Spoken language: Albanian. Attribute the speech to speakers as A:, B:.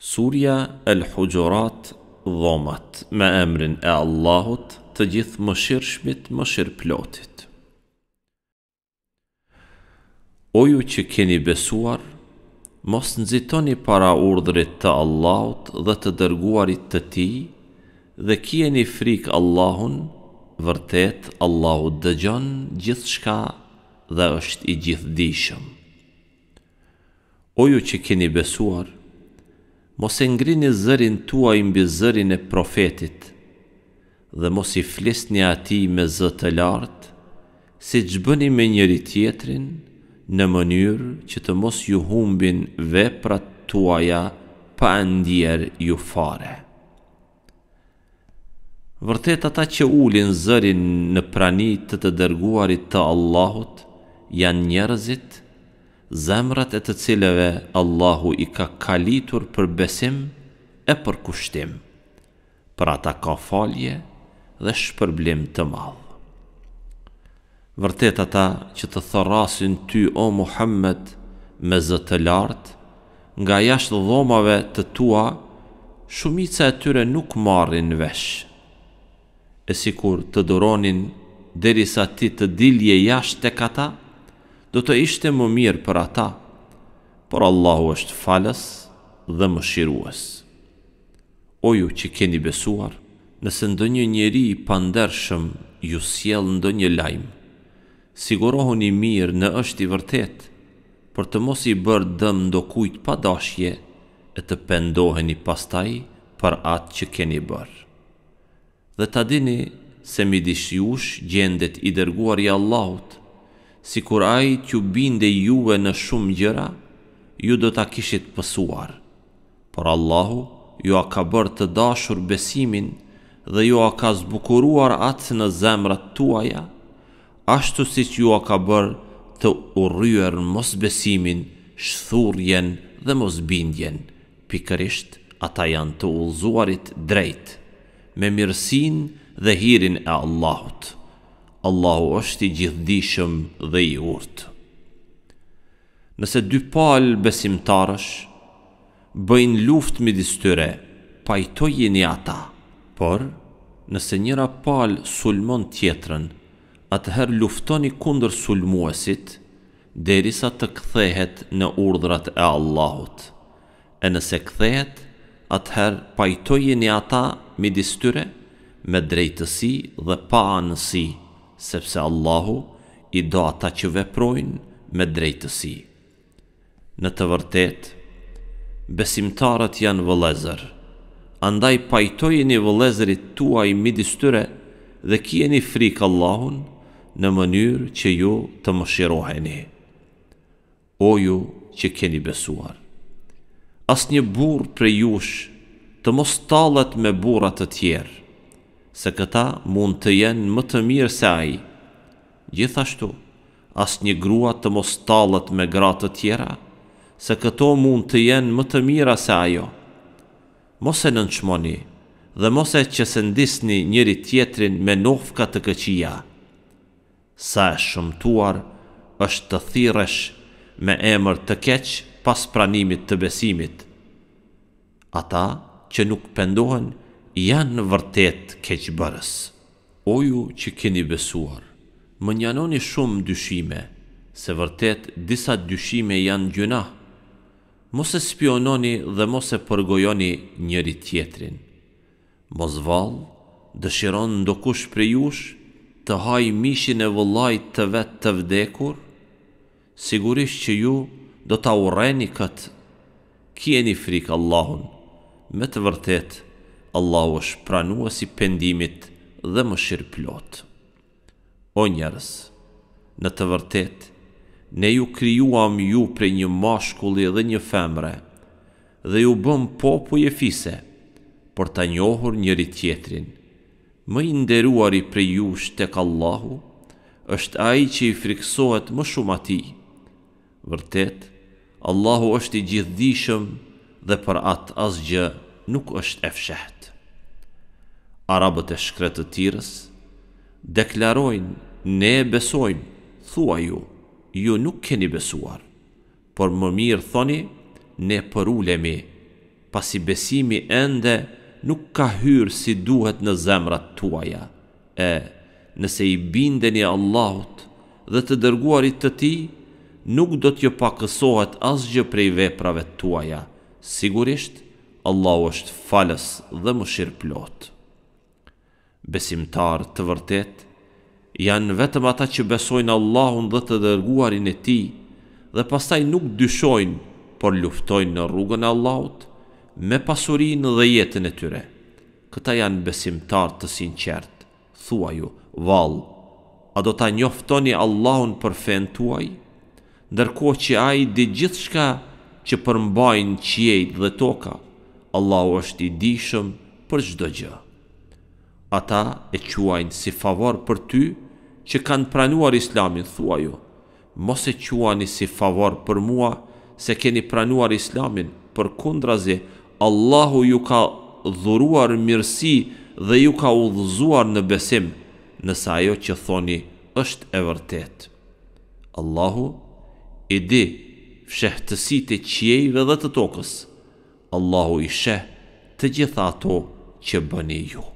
A: Surja El Hujurat, dhomat, me emrin e Allahut, të gjithë mëshirshmit, mëshirëplotit. O ju që keni besuar, mos nxitoni para urdhrit të Allahut dhe të dërguarit të tij, dhe kjeni frikë Allahun, vërtet Allahu dëgjon gjithçka dhe është i gjithdijshëm. O ju që keni besuar, mos e ngrini zërin tuaj mbi zërin e profetit, dhe mos i flisni atij me zë të lartë, siç bëni me njëri tjetrin, në mënyrë që të mos ju humbin veprat tuaja pa ndier ju fare. Vërtet ata që ulin zërin në prani të dërguarit të Allahut janë njerëzit, zemrat e të cilëve Allahu i ka kalitur për besim e për kushtim. Për ata ka falje dhe shpërblim të madh. Vërtet ata që të thërrasin ty o Muhammed me zë të lartë, nga jashtë dhomave të tua, shumica e tyre nuk marrin vesh. E sikur të duronin derisa ti të dilje jashtë tek ata, do të ishte më mirë për ata, por Allahu është falës dhe mëshirues. O ju që keni besuar, nëse ndonjë njeri i pandershëm ju sjell ndonjë lajm, sigurohuni mirë në është i vërtet, për të mos i bërë dëm ndokujt pa dashje e të pendoheni pastaj për atë që keni bërë. Dhe ta dini se midis jush gjendet i dërguari i Allahut, sikur ai t'ju binde juve në shumë gjëra, ju do ta kishit pësuar. Por Allahu ju a ka bërë të dashur besimin dhe ju a ka zbukuruar atë në zemrat tuaja, ashtu siç ju a ka bërë të urryer mosbesimin, shthurjen dhe mosbindjen. Pikërisht ata janë të udhëzuarit drejt, me mirësinë dhe hirin e Allahut. Allahu është i gjithdijshëm dhe i urtë. Nëse dy palë besimtarësh bëjnë luftë midis tyre, pajtojeni ata, por nëse njëra palë sulmon tjetrën, atëherë luftoni kundër sulmuesit, derisa të kthehet në urdhrat e Allahut. E nëse kthehet, atëherë pajtojeni ata midis tyre me drejtësi dhe pa anësi, sepse Allahu i do ata që veprojnë me drejtësi. Në të vërtet, besimtarët janë vëllezër, andaj pajtojeni vëllezërit tuaj midis tyre dhe kjeni frikë Allahun në mënyrë që ju të mëshiroheni. O ju që keni besuar, asnjë burr prej jush të mos tallet me burra të tjerë, se këta mund të jenë më të mirë se ai. Gjithashtu, asnjë grua të mos tallet me gra të tjera, se këto mund të jenë më të mira se ajo. Mos e nënçmoni dhe mos e qesëndisni njëri tjetrin me nofka të këqija. Sa e shëmtuar është të thirresh me emër të keq pas pranimit të besimit. Ata që nuk pendohen janë në vërtet keqbërës. O ju që keni besuar, më njanoni shumë dyshime, se vërtet disa dyshime janë gjuna. Mos e spiononi dhe mos e përgojoni njëri tjetrin. Mos vallë, dëshiron ndokush prej jush të haj mishin e vëllait të vet të vdekur? Sigurisht që ju do ta urreni këtë. Kjeni frikë Allahun, me të vërtet Allahu është pranues i pendimit dhe mëshirëplot. O njerëz, në të vërtet, ne ju krijuam ju prej një mashkulli dhe një femre, dhe ju bëm popuje fise, për ta njohur njëri tjetrin. Më i nderuari prej jush tek Allahu është ai që i friksohet më shumë atij. Vërtet, Allahu është i gjithdijshëm dhe për atë asgjë nuk është e fshehtë. Arabët e shkretëtirës deklarojnë, ne besojnë, thua ju nuk keni besuar, por më mirë thoni, ne përulemi, pasi besimi ende nuk ka hyrë si duhet në zemrat tuaja. Nëse i bindeni Allahut dhe të dërguarit të tij, nuk do t'ju pakësohet asgjë prej veprave tuaja. Sigurisht, Allahu është falës dhe mëshirëplot. Besimtar të vërtet janë vetëm ata që besojnë Allahun dhe të dërguarin e tij dhe pastaj nuk dyshojnë, por luftojnë në rrugën e Allahut me pasurinë dhe jetën e tyre. Këta janë besimtar të sinqert. Thuaju, vallë, a do ta njoftoni Allahun për fen tuaj, ndërkohë që ai di gjithçka që përmbajnë qiejt dhe toka? Allahu është i dijshëm për çdo gjë. Ata e quajnë si favor për ty që kanë pranuar Islamin. Thuaju, mos e quani si favor për mua se keni pranuar Islamin, përkundrazi Allahu ju ka dhuruar mirësi dhe ju ka udhëzuar në besim, nëse ajo që thoni është e vërtet. Allahu i di fshehtësitë e qiejve dhe të tokës. Allahu i sheh të gjitha ato që bëni ju.